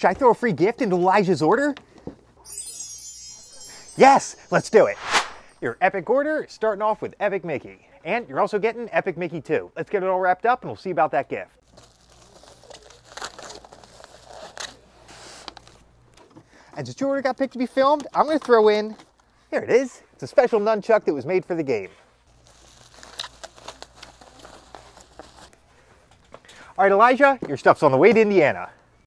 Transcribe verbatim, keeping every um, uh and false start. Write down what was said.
Should I throw a free gift into Elijah's order? Yes, let's do it. Your epic order is starting off with Epic Mickey. And you're also getting Epic Mickey too. Let's get it all wrapped up and we'll see about that gift. And since your order got picked to be filmed, I'm going to throw in, here it is. It's a special nunchuck that was made for the game. All right, Elijah, your stuff's on the way to Indiana.